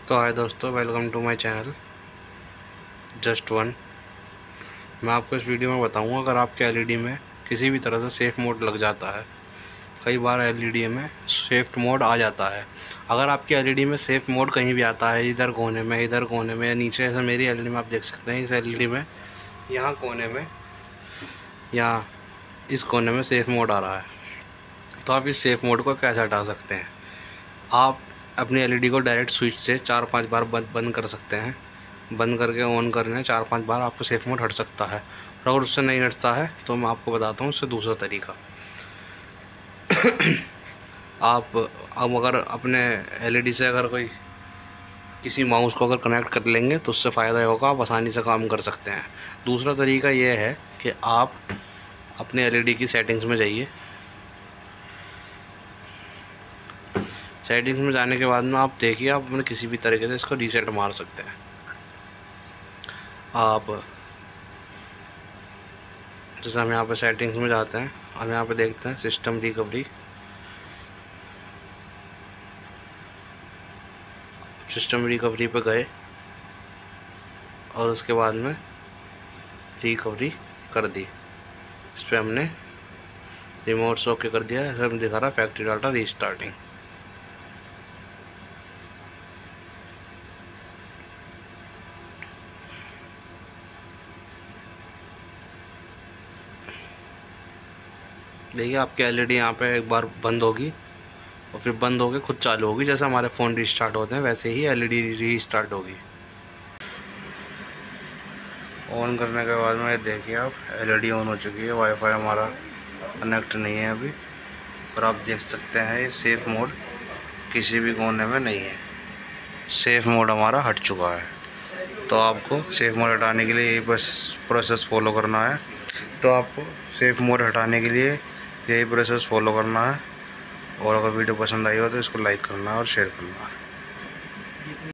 तो हाय दोस्तों, welcome to my channel just one. मैं आपको इस वीडियो में बताऊंगा, अगर आपके एलईडी में किसी भी तरह से सेफ़ मोड लग जाता है। कई बार एलईडी में सेफ़ मोड आ जाता है। अगर आपकी एलईडी में सेफ़ मोड कहीं भी आता है, इधर कोने में या नीचे, ऐसा मेरी एलईडी में आप देख सकते हैं। इस एलईडी में यहाँ कोने में या इस कोने में सेफ़ मोड आ रहा है। तो आप इस सेफ़ मोड को कैसे हटा सकते हैं? आप अपनी एलईडी को डायरेक्ट स्विच से 4-5 बार बंद कर सकते हैं। बंद करके ऑन करने 4-5 बार आपका सेफ़ मोड हट सकता है। और अगर उससे नहीं हटता है तो मैं आपको बताता हूँ उससे दूसरा तरीका। आप अब अगर अपने एलईडी से अगर कोई किसी माउस को अगर कनेक्ट कर लेंगे तो उससे फ़ायदा होगा, आप आसानी से काम कर सकते हैं। दूसरा तरीका ये है कि आप अपने एलईडी की सेटिंग्स में जाइए। सेटिंग्स में जाने के बाद में आप देखिए, आप अपने किसी भी तरीके से इसको रीसेट मार सकते हैं। आप जैसे हम यहाँ पे सेटिंग्स में जाते हैं, हम यहाँ पे देखते हैं सिस्टम रिकवरी। सिस्टम रिकवरी पे गए और उसके बाद में रिकवरी कर दी। इस पर हमने रिमोट से ओके कर दिया। ऐसा हमें दिखा रहा फैक्ट्री डाटा रीस्टार्टिंग। देखिए, आपकी एलईडी यहाँ पे एक बार बंद होगी और फिर बंद होके खुद चालू होगी। जैसे हमारे फ़ोन रीस्टार्ट होते हैं वैसे ही एलईडी रीस्टार्ट होगी। ऑन करने के बाद में देखिए, आप एलईडी ऑन हो चुकी है। वाईफाई हमारा कनेक्ट नहीं है अभी, और आप देख सकते हैं ये सेफ़ मोड किसी भी कोने में नहीं है। सेफ़ मोड हमारा हट चुका है। तो आपको सेफ़ मोड हटाने के लिए यही बस प्रोसेस फॉलो करना है। तो आपको सेफ़ मोड हटाने के लिए यही प्रोसेस फॉलो करना है। और अगर वीडियो पसंद आई हो तो इसको लाइक करना है और शेयर करना है।